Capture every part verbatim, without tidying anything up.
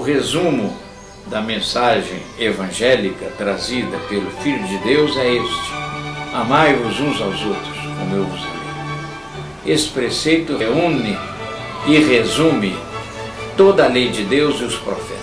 resumo da mensagem evangélica trazida pelo Filho de Deus é este: amai-vos uns aos outros, como eu vos amei. Esse preceito reúne e resume toda a lei de Deus e os profetas.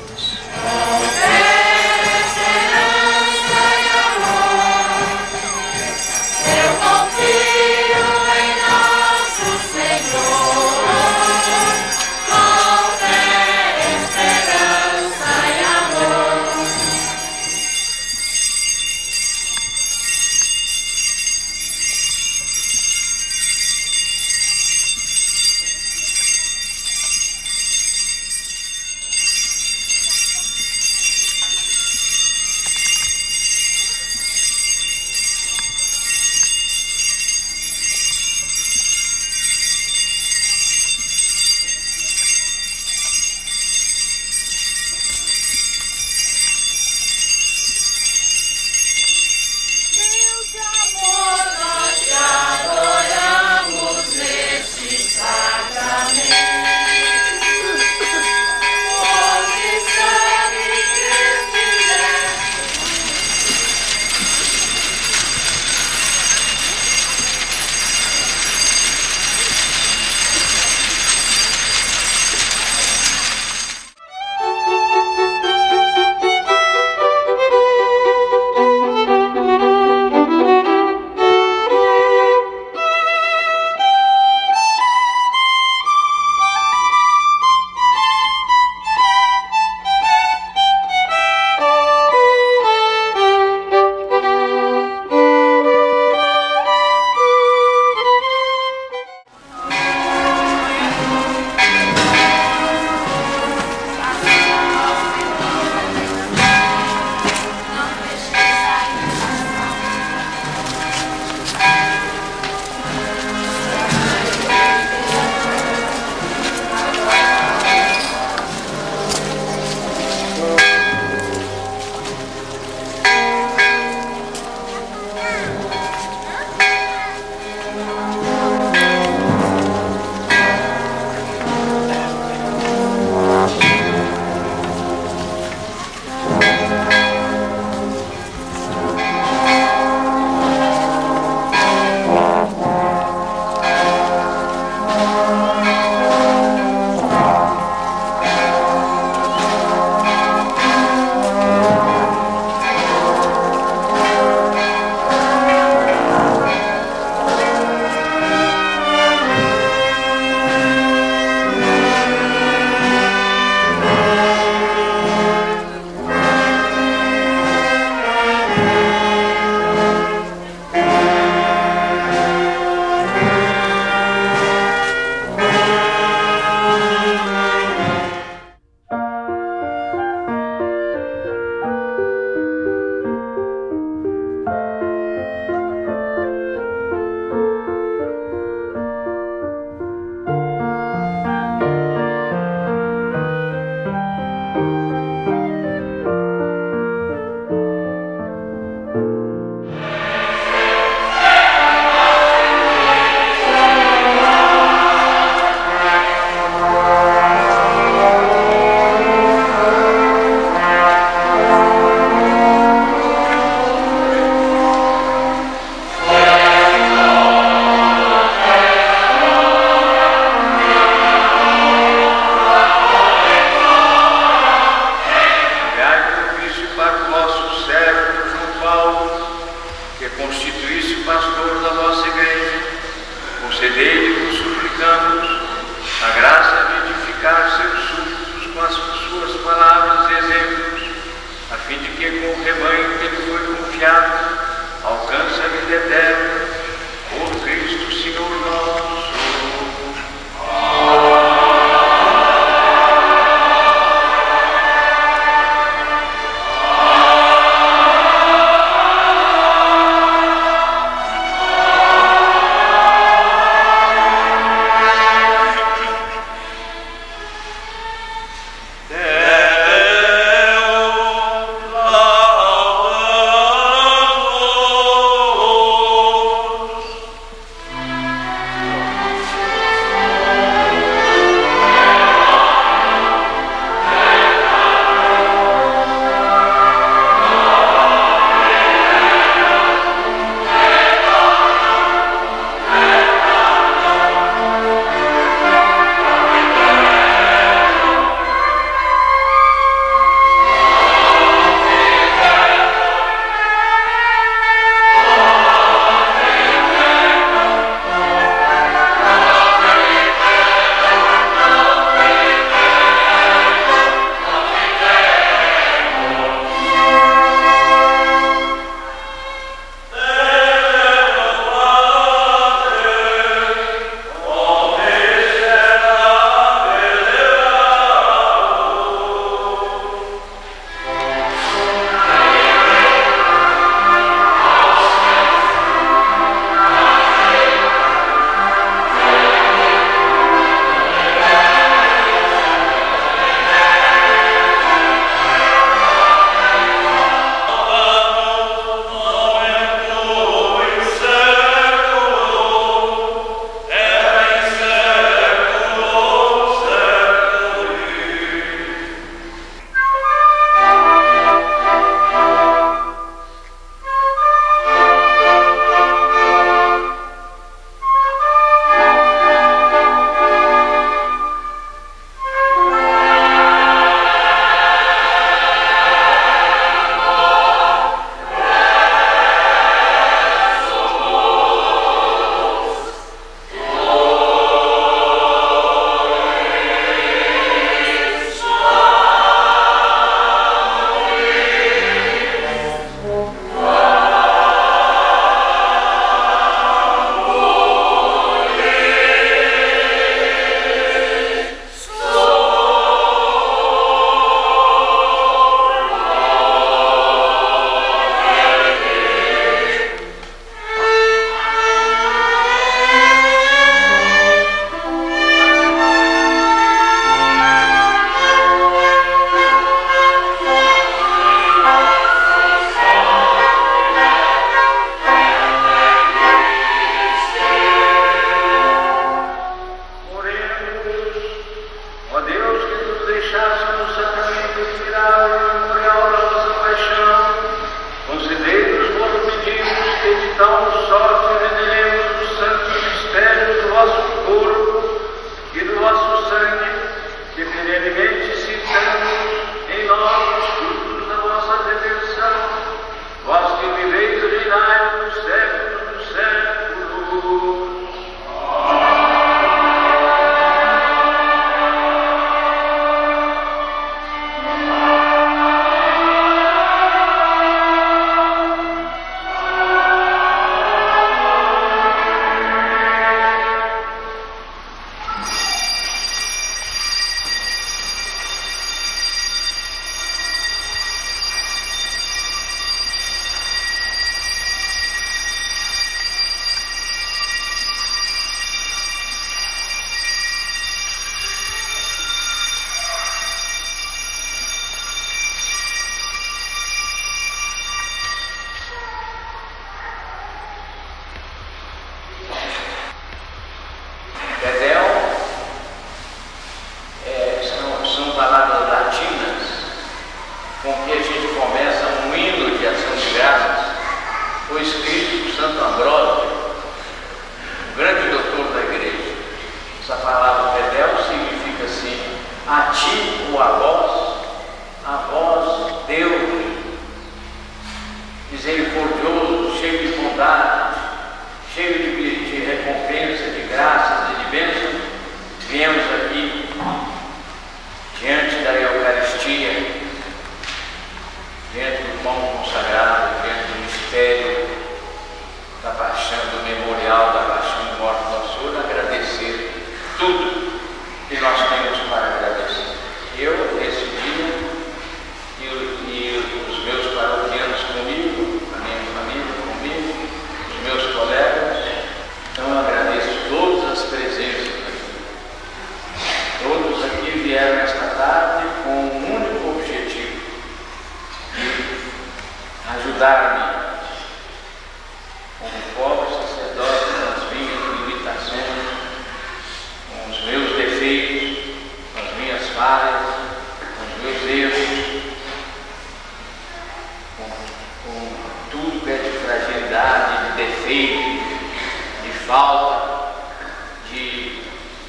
falta de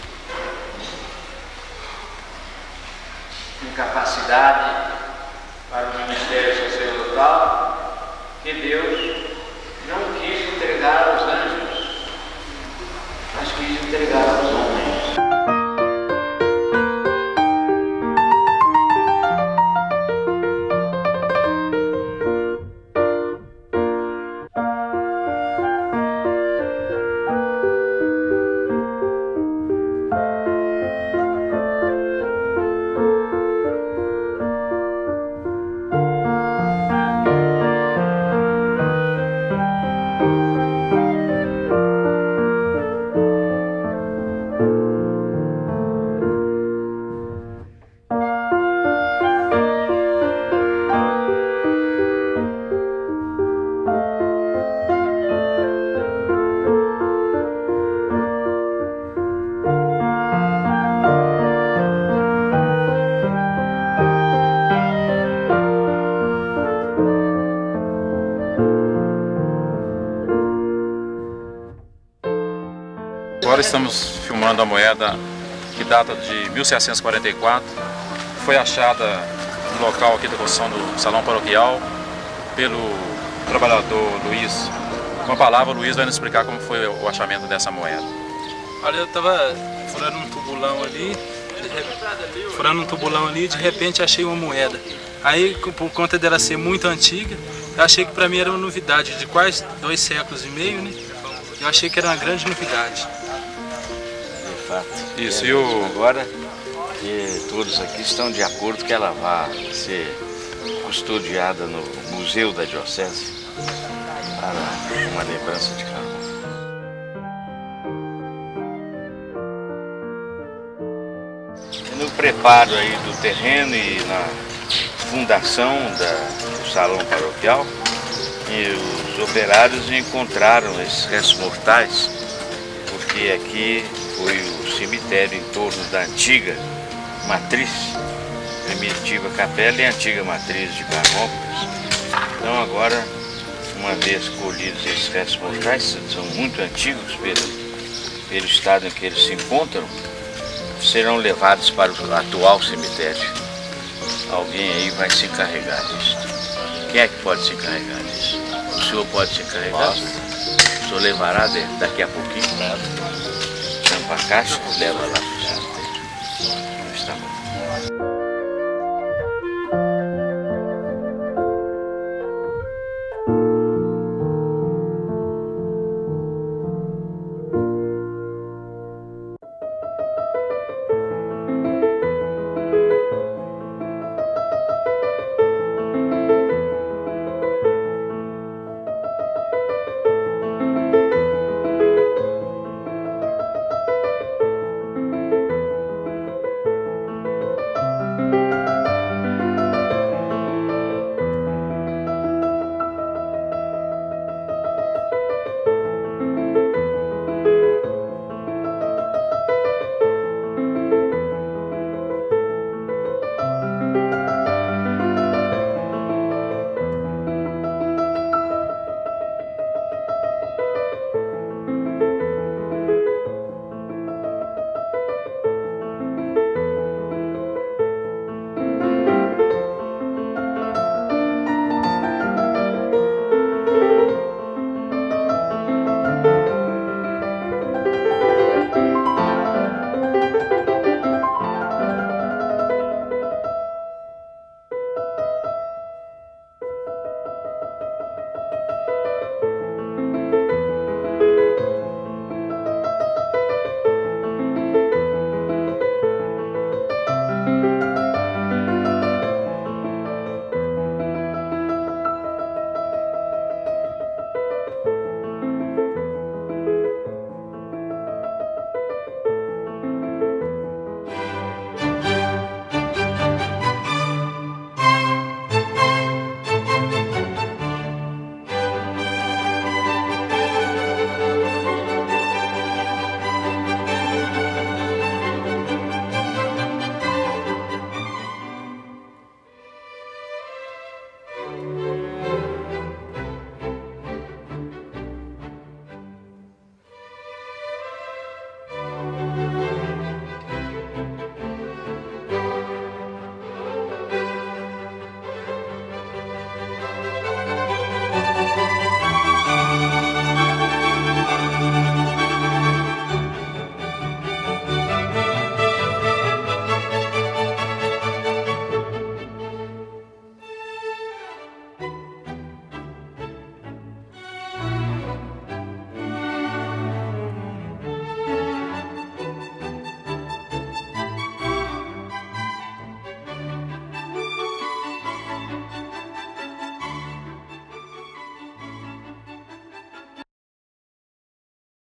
incapacidade para o ministério sacerdotal, que Deus não quis entregar aos anjos, mas quis entregar aos homens. Agora estamos filmando a moeda que data de mil setecentos e quarenta e quatro, foi achada no local aqui da construção do Salão Paroquial pelo trabalhador Luiz. Com a palavra, o Luiz vai nos explicar como foi o achamento dessa moeda. Olha, eu estava furando um tubulão ali, furando um tubulão ali, de repente achei uma moeda. Aí, por conta dela ser muito antiga, eu achei que para mim era uma novidade, de quase dois séculos e meio, né? Eu achei que era uma grande novidade. De fato. Isso, é, e o... Agora que todos aqui estão de acordo que ela vá ser custodiada no Museu da Diocese para uma lembrança de Carmão. No preparo aí do terreno e na fundação da, do Salão Paroquial, e os operários encontraram esses restos mortais, porque aqui foi o cemitério em torno da antiga matriz, primitiva capela e antiga matriz de Carmópolis. Então agora, uma vez colhidos esses restos mortais, são muito antigos pelo, pelo estado em que eles se encontram, serão levados para o atual cemitério. Alguém aí vai se encarregar disso. Quem é que pode se encarregar disso? O senhor pode se encarregar? Posso. O senhor levará daqui a pouquinho? Tampa a caixa, leva lá para o cemitério. Está bom.